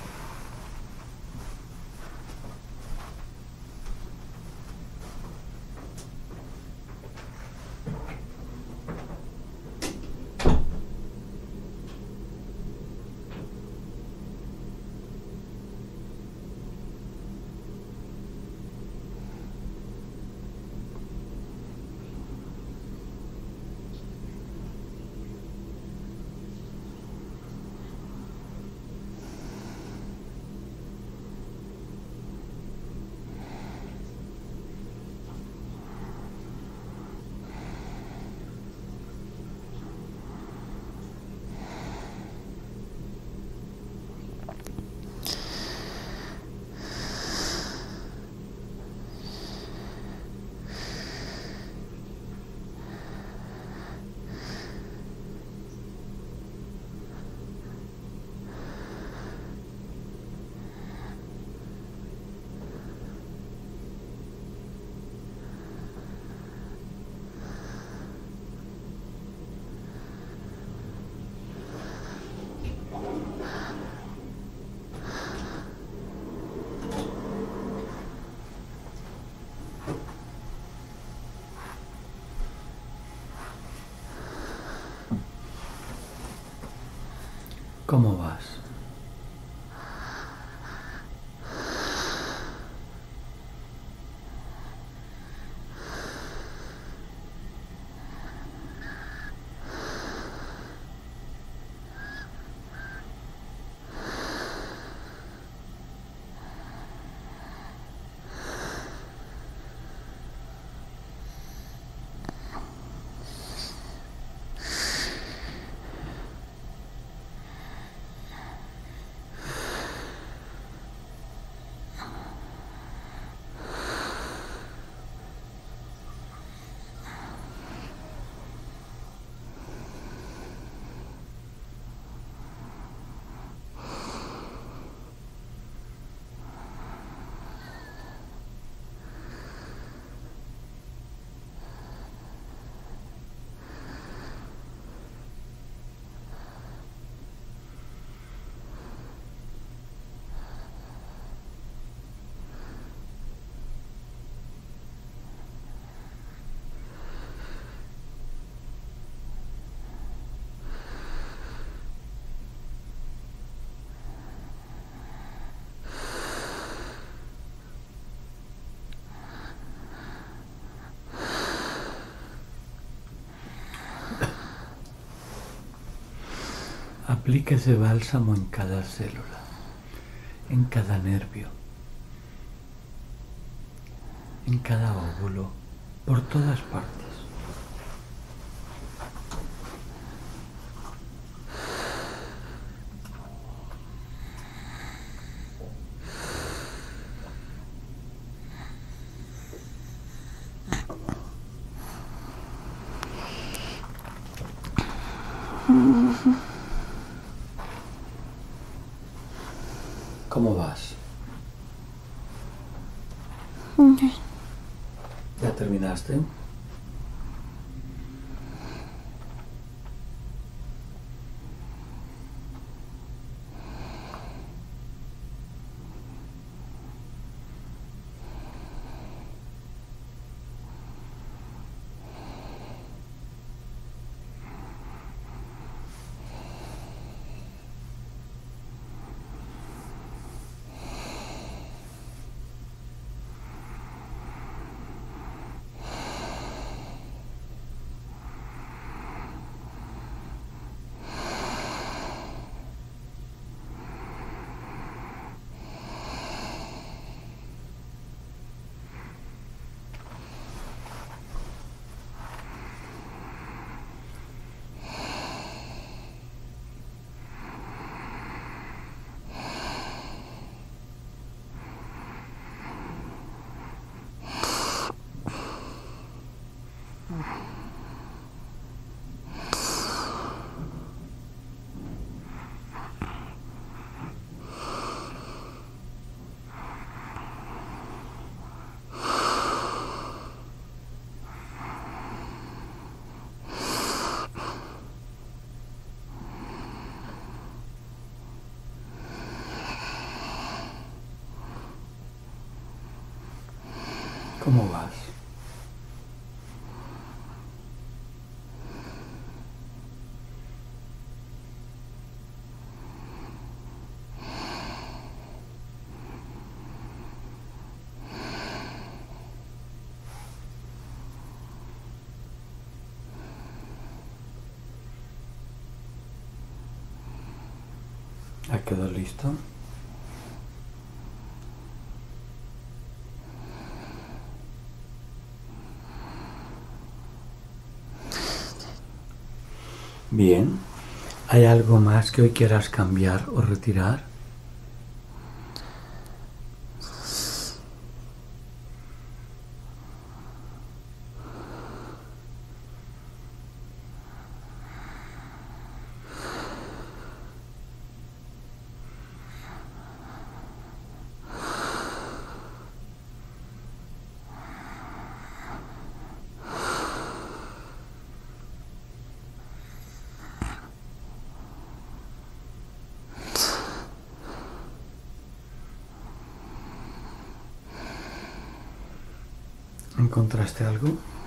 ¿Cómo vas? Aplica ese bálsamo en cada célula, en cada nervio, en cada óvulo, por todas partes. ¿Cómo vas? ¿Ya terminaste? ¿Cómo vas? ¿Ha quedado listo? Bien. ¿Hay algo más que hoy quieras cambiar o retirar? ¿Encontraste algo?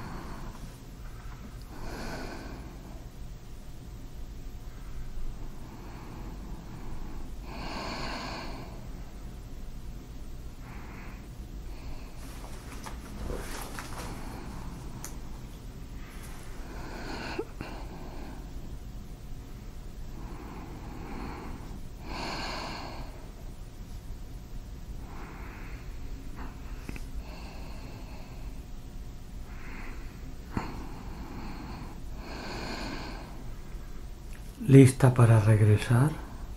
¿Lista para regresar?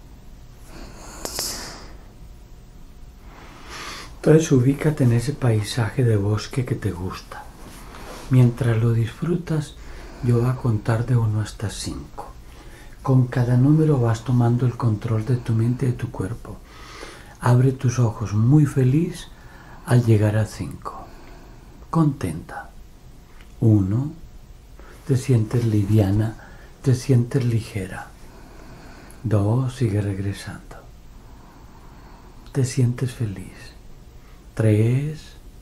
Entonces ubícate en ese paisaje de bosque que te gusta. Mientras lo disfrutas, yo voy a contar de uno hasta cinco. Con cada número vas tomando el control de tu mente y de tu cuerpo. Abre tus ojos muy feliz al llegar a cinco. Contenta. Uno. Te sientes liviana. Te sientes ligera. Dos, sigue regresando. Te sientes feliz. Tres,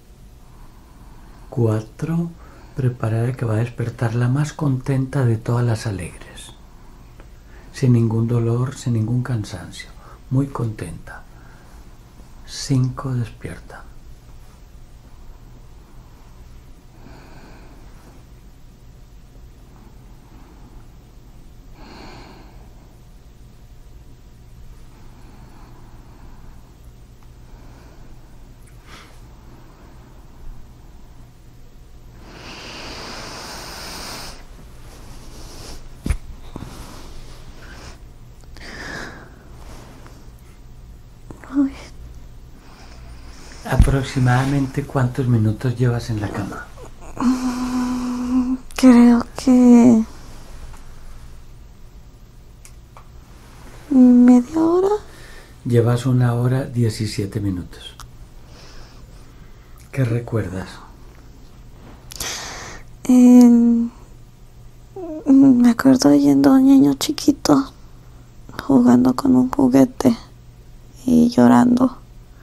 cuatro, preparada que va a despertar la más contenta de todas las alegres. Sin ningún dolor, sin ningún cansancio. Muy contenta. Cinco, despierta. ¿Aproximadamente cuántos minutos llevas en la cama? Creo que media hora. Llevas una hora diecisiete minutos. ¿Qué recuerdas? Eh, me acuerdo yendo a un niño chiquito jugando con un juguete y llorando.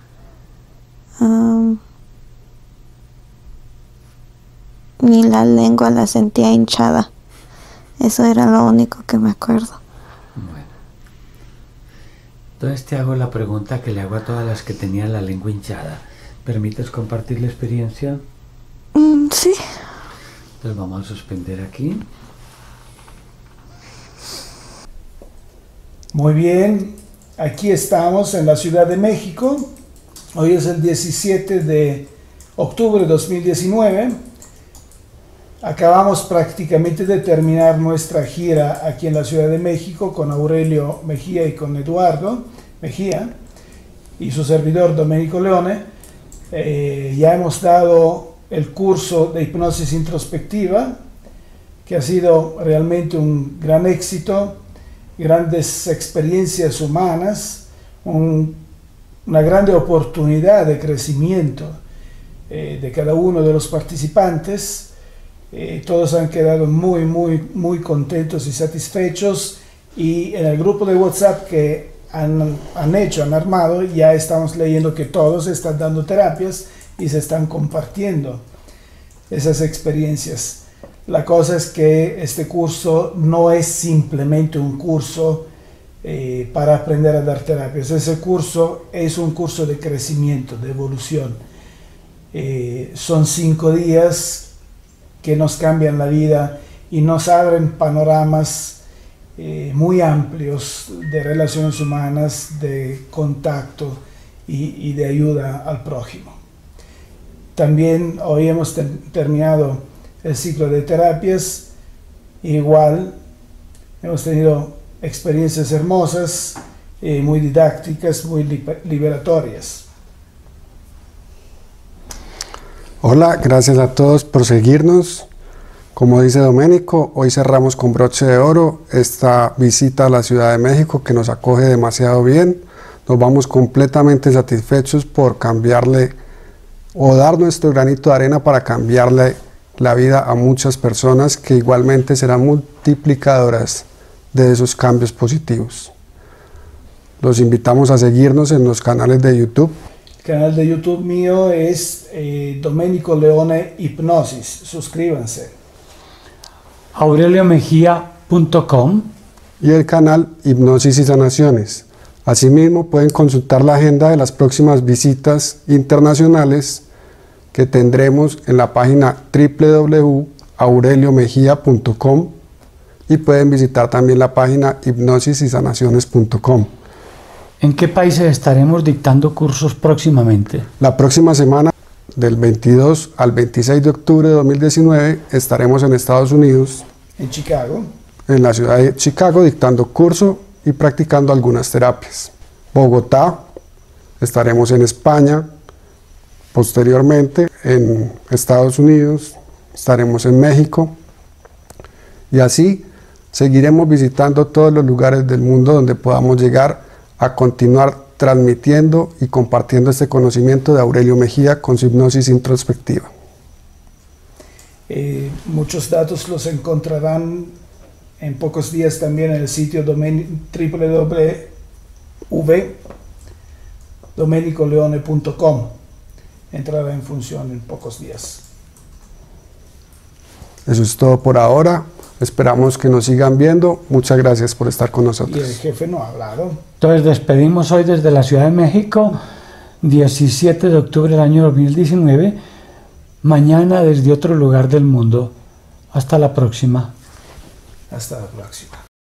Um, ni la lengua la sentía hinchada. Eso era lo único que me acuerdo. Bueno. Entonces te hago la pregunta que le hago a todas las que tenían la lengua hinchada. ¿Permites compartir la experiencia? Mm, sí. Entonces vamos a suspender aquí. Muy bien, aquí estamos en la Ciudad de México. Hoy es el diecisiete de octubre de dos mil diecinueve. Acabamos prácticamente de terminar nuestra gira aquí en la Ciudad de México con Aurelio Mejía y con Eduardo Mejía y su servidor Domenico Leone. Eh, ya hemos dado el curso de hipnosis introspectiva, que ha sido realmente un gran éxito, grandes experiencias humanas, un una grande oportunidad de crecimiento eh, de cada uno de los participantes. Eh, todos han quedado muy, muy, muy contentos y satisfechos, y en el grupo de WhatsApp que han, han hecho, han armado, ya estamos leyendo que todos están dando terapias y se están compartiendo esas experiencias. La cosa es que este curso no es simplemente un curso eh, para aprender a dar terapias. Ese curso es un curso de crecimiento, de evolución. Eh, son cinco días que nos cambian la vida y nos abren panoramas eh, muy amplios de relaciones humanas, de contacto y, y de ayuda al prójimo. También hoy hemos ter terminado el ciclo de terapias. Igual hemos tenido experiencias hermosas, eh, muy didácticas, muy liberatorias. Hola, gracias a todos por seguirnos. Como dice Doménico, hoy cerramos con broche de oro esta visita a la Ciudad de México que nos acoge demasiado bien. Nos vamos completamente satisfechos por cambiarle o dar nuestro granito de arena para cambiarle la vida a muchas personas que igualmente serán multiplicadoras de esos cambios positivos. Los invitamos a seguirnos en los canales de YouTube. El canal de YouTube mío es eh, Domenico Leone Hipnosis. Suscríbanse. aurelio mejía punto com y el canal Hipnosis y Sanaciones. Asimismo, pueden consultar la agenda de las próximas visitas internacionales que tendremos en la página w w w punto aurelio mejía punto com y pueden visitar también la página hipnosis y sanaciones punto com. ¿En qué países estaremos dictando cursos próximamente? La próxima semana, del veintidós al veintiséis de octubre de dos mil diecinueve, estaremos en Estados Unidos, en Chicago, en la ciudad de Chicago, dictando curso y practicando algunas terapias. Bogotá, estaremos en España, posteriormente en Estados Unidos, estaremos en México y así seguiremos visitando todos los lugares del mundo donde podamos llegar a continuar transmitiendo y compartiendo este conocimiento de Aurelio Mejía con su hipnosis introspectiva. Eh, muchos datos los encontrarán en pocos días también en el sitio w w w punto domenico leone punto com. Entrará en función en pocos días. Eso es todo por ahora. Esperamos que nos sigan viendo. Muchas gracias por estar con nosotros. Y el jefe no ha hablado. Entonces despedimos hoy desde la Ciudad de México, diecisiete de octubre del año dos mil diecinueve. Mañana desde otro lugar del mundo. Hasta la próxima. Hasta la próxima.